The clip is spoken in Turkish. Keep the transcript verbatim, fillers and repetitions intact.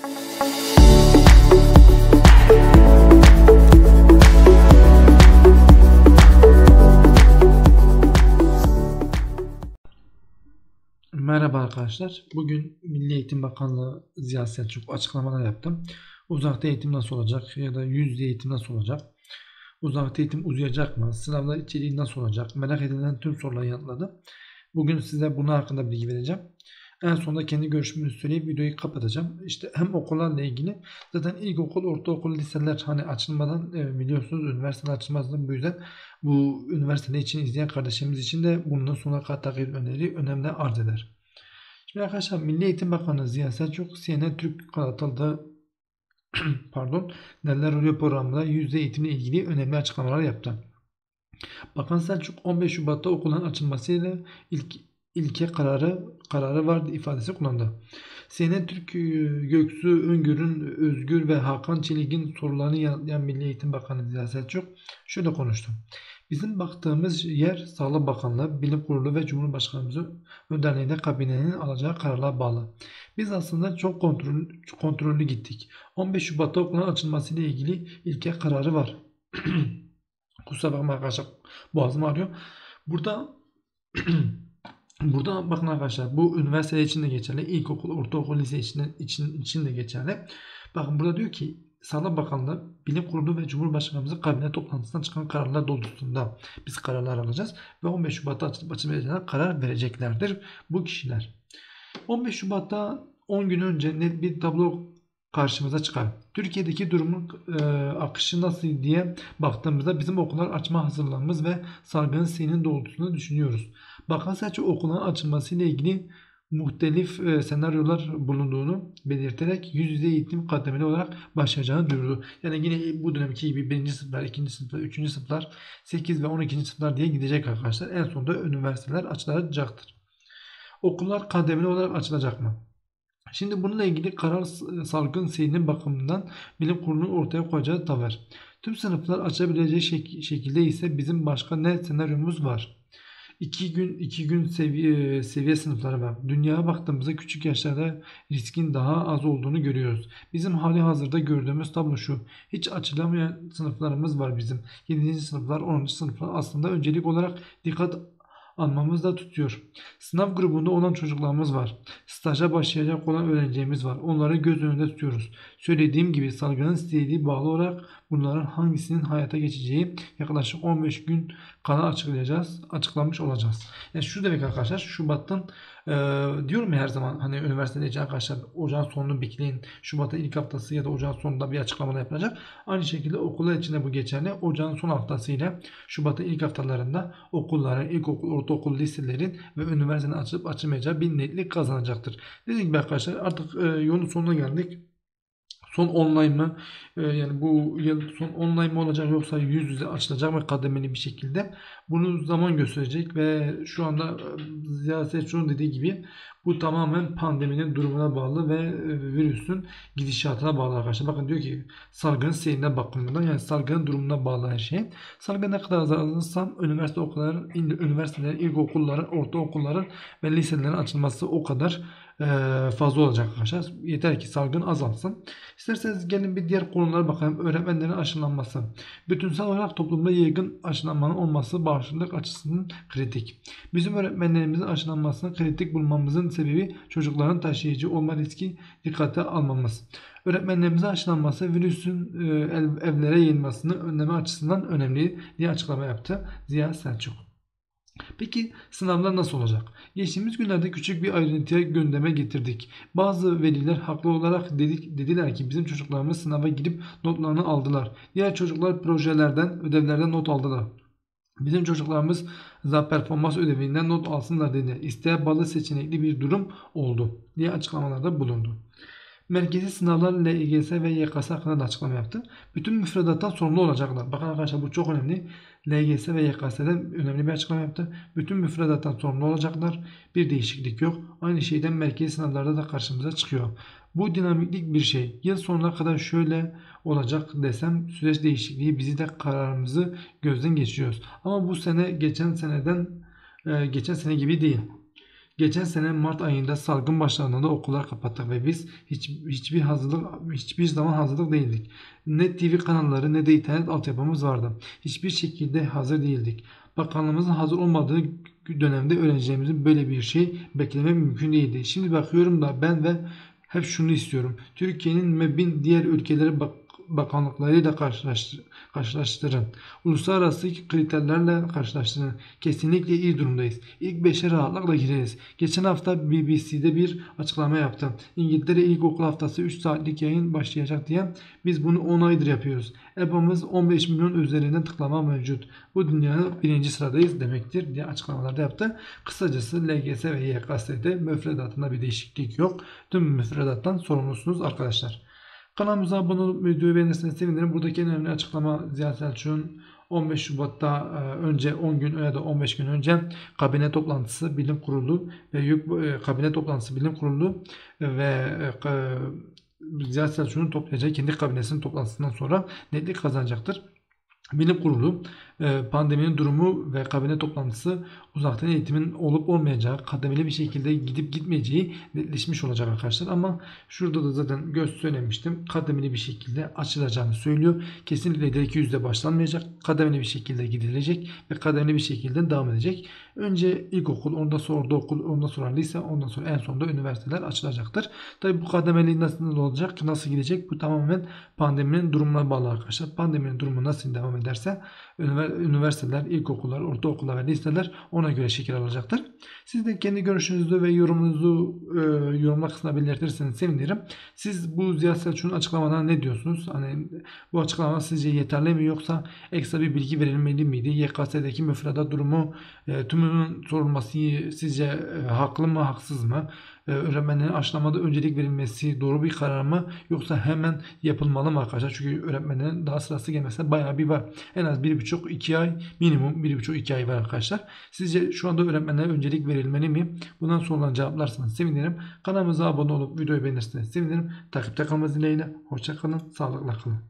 Merhaba arkadaşlar. Bugün Milli Eğitim Bakanlığı Ziya Selçuk açıklamalar yaptım. Uzakta eğitim nasıl olacak ya da yüz yüze eğitim nasıl olacak? Uzakta eğitim uzayacak mı? Sınavlar içeriği nasıl olacak? Merak edilen tüm soruları yanıtladı. Bugün size bunun hakkında bilgi vereceğim. En sonunda kendi görüşümü söyleyip videoyu kapatacağım. İşte hem okullarla ilgili, zaten ilkokul, ortaokul, liseler hani açılmadan e, biliyorsunuz üniversite açılmadan, bu yüzden bu üniversite için izleyen kardeşlerimiz için de bunun sonuna kadar takip öneri önemli arz eder. Şimdi arkadaşlar, Milli Eğitim Bakanı Ziya Selçuk C N N Türk kanalında pardon Neler Oluyor programında yüzde eğitimle ilgili önemli açıklamalar yaptı. Bakan Selçuk on beş Şubat'ta okulların açılmasıyla ilk ilke kararı kararı vardı ifadesi kullandı. C N N Türk Göksu Öngör'ün Özgür ve Hakan Çelik'in sorularını yanıtlayan Milli Eğitim Bakanı Ziya Selçuk şöyle konuştu. Bizim baktığımız yer Sağlık Bakanlığı, Bilim Kurulu ve Cumhurbaşkanımızın önderliğinde kabinenin alacağı kararlara bağlı. Biz aslında çok kontrol, kontrollü gittik. on beş Şubat'ta okulların açılmasıyla ilgili ilke kararı var. Kusura bakma arkadaşlar, boğazım ağrıyor. Burada burada bakın arkadaşlar, bu üniversite için de geçerli, ilkokul, ortaokul, lise için, için, için de geçerli. Bakın burada diyor ki Sağlık Bakanlığı, Bilim Kurulu ve Cumhurbaşkanımızın kabine toplantısından çıkan kararlar doğrultusunda biz kararlar alacağız ve on beş Şubat'ta açılıp açılmayacağına karar vereceklerdir bu kişiler. on beş Şubat'ta on gün önce net bir tablo karşımıza çıkar. Türkiye'deki durumun e, akışı nasıl diye baktığımızda bizim okullar açma hazırlanmamız ve salgının seyrinin doğrultusunda düşünüyoruz. Bakan Selçuk okulların açılmasıyla ilgili muhtelif e, senaryolar bulunduğunu belirterek yüz yüze eğitim kademeli olarak başlayacağını duyurdu. Yani yine bu dönemki gibi birinci sınıflar, ikinci sınıflar, üçüncü sınıflar, sekiz ve on ikinci sınıflar diye gidecek arkadaşlar. En sonunda üniversiteler açılacaktır. Okullar kademeli olarak açılacak mı? Şimdi bununla ilgili karar salgın seyrinin bakımından Bilim Kurulu'nun ortaya koyacağı tavır. Tüm sınıflar açabileceği şek şekilde ise bizim başka ne senaryomuz var? İki gün iki gün seviye, seviye sınıfları var. Dünyaya baktığımızda küçük yaşlarda riskin daha az olduğunu görüyoruz. Bizim hali hazırda gördüğümüz tablo şu. Hiç açılamayan sınıflarımız var bizim. yedinci sınıflar, onuncu sınıflar aslında öncelik olarak dikkat almamız da tutuyor. Sınav grubunda olan çocuklarımız var. Staja başlayacak olan öğrencilerimiz var. Onları göz önünde tutuyoruz. Söylediğim gibi salgının istediği bağlı olarak bunların hangisinin hayata geçeceği yaklaşık on beş gün kala açıklayacağız. Açıklamış olacağız. Yani şu demek arkadaşlar, Şubat'tan e, diyorum ya her zaman, hani üniversitede arkadaşlar ocağın sonunu bekleyin. Şubat'ın ilk haftası ya da ocağın sonunda bir açıklama yapılacak. Aynı şekilde okullar için de bu geçerli. Ocağın son haftası ile Şubat'ın ilk haftalarında okulların, ilkokul, ortaokul, liselerin ve üniversitenin açılıp açılmayacağı bir netlik kazanacaktır. Dediğim gibi arkadaşlar, artık e, yolun sonuna geldik. Son online mı? Ee, yani bu yıl son online mı olacak yoksa yüz yüze açılacak mı kademeli bir şekilde? Bunu zaman gösterecek ve şu anda e, Ziya Selçuk'un dediği gibi bu tamamen pandeminin durumuna bağlı ve e, virüsün gidişatına bağlı arkadaşlar. Bakın diyor ki salgının seyrine bakımından, yani salgının durumuna bağlı her şey. Salgın ne kadar azalırsa üniversite okulların, üniversitelerin, ilkokulların, ortaokulların ve liselerin açılması o kadar fazla olacak arkadaşlar. Yeter ki salgın azalsın. İsterseniz gelin bir diğer konulara bakalım. Öğretmenlerin aşılanması. Bütünsel olarak toplumda yaygın aşılanmanın olması bağışıklık açısından kritik. Bizim öğretmenlerimizin aşılanmasını kritik bulmamızın sebebi çocukların taşıyıcı olma riski dikkate almamız. Öğretmenlerimizin aşılanması virüsün evlere yayılmasını önleme açısından önemli diye açıklama yaptı Ziya Selçuk. Peki sınavlar nasıl olacak? Geçtiğimiz günlerde küçük bir ayrıntıya gündeme getirdik. Bazı veliler haklı olarak dedik, dediler ki bizim çocuklarımız sınava girip notlarını aldılar. Diğer çocuklar projelerden, ödevlerden not aldılar. Bizim çocuklarımız da performans ödevinden not alsınlar dedi. İsteğe bağlı seçenekli bir durum oldu diye açıklamalarda bulundu. Merkezi sınavlar L G S ve Y K S hakkında da açıklama yaptı. Bütün müfredattan sorumlu olacaklar. Bakın arkadaşlar, bu çok önemli. L G S ve Y K S'den önemli bir açıklama yaptı. Bütün müfredattan sorumlu olacaklar. Bir değişiklik yok. Aynı şeyden merkezi sınavlarda da karşımıza çıkıyor. Bu dinamiklik bir şey. Yıl sonuna kadar şöyle olacak desem süreç değişikliği bizi de kararımızı gözden geçiriyoruz. Ama bu sene geçen seneden geçen sene gibi değil. Geçen sene Mart ayında salgın başladığında okullar kapattık ve biz hiç, hiçbir hazırlık hiçbir zaman hazırlık değildik. Ne T V kanalları ne de internet altyapımız vardı. Hiçbir şekilde hazır değildik. Bakanlığımızın hazır olmadığı dönemde öğrencilerimizin böyle bir şey beklemek mümkün değildi. Şimdi bakıyorum da ben ve hep şunu istiyorum. Türkiye'nin ve bin diğer ülkelere bak bakanlıklarıyla karşılaştır karşılaştırın. Uluslararası kriterlerle karşılaştırın. Kesinlikle iyi durumdayız. İlk beşe rahatlıkla gireriz. Geçen hafta B B C'de bir açıklama yaptım. İngiltere ilkokul haftası üç saatlik yayın başlayacak diye biz bunu on aydır yapıyoruz. E B A'mız on beş milyon üzerinden tıklama mevcut. Bu dünyada birinci sıradayız demektir diye açıklamalarda yaptı. Kısacası L G S ve Y K S'de müfredatında bir değişiklik yok. Tüm müfredattan sorumlusunuz arkadaşlar. Kanalımıza abone olup videoyu beğenirseniz sevinirim. Buradaki en önemli açıklama Ziya Selçuk'un on beş Şubat'ta önce on gün ya da on beş gün önce kabine toplantısı bilim kurulu ve yük kabine toplantısı bilim kurulu ve Ziya Selçuk'un toplayacağı kendi kabinesinin toplantısından sonra netlik kazanacaktır. Bilim kurulu pandeminin durumu ve kabine toplantısı uzaktan eğitimin olup olmayacağı, kademeli bir şekilde gidip gitmeyeceği netleşmiş olacak arkadaşlar. Ama şurada da zaten göz söylemiştim. Kademeli bir şekilde açılacağını söylüyor. Kesinlikle direkt yüzde başlanmayacak. Kademeli bir şekilde gidilecek ve kademeli bir şekilde devam edecek. Önce ilkokul, ondan sonra ortaokul, ondan sonra lise, ondan sonra en sonunda üniversiteler açılacaktır. Tabi bu kademeli nasıl olacak, nasıl gidecek bu tamamen pandeminin durumuna bağlı arkadaşlar. Pandeminin durumu nasıl devam ederse üniversiteler, ilkokullar, ortaokullar ve liseler ona göre şekil alacaktır. Siz de kendi görüşünüzü ve yorumunuzu e, yorumlar kısmına belirtirseniz sevinirim. Siz bu Ziya Selçuk'un açıklamadan ne diyorsunuz? Hani bu açıklama sizce yeterli mi yoksa ekstra bir bilgi verilmeli miydi? Y K S'deki müfredat durumu e, tümünün sorulması sizce e, haklı mı, haksız mı? Öğretmenlerin aşılamada öncelik verilmesi doğru bir karar mı yoksa hemen yapılmalı mı arkadaşlar? Çünkü öğretmenlerin daha sırası gelmesine bayağı bir var. En az bir buçuk iki ay, minimum bir buçuk iki ay var arkadaşlar. Sizce şu anda öğretmenlere öncelik verilmeli mi? Bundan sonra cevaplarsanız sevinirim. Kanalımıza abone olup videoyu beğenirseniz sevinirim. Takipte kalmanız dileğiyle. Hoşça kalın, sağlıkla kalın.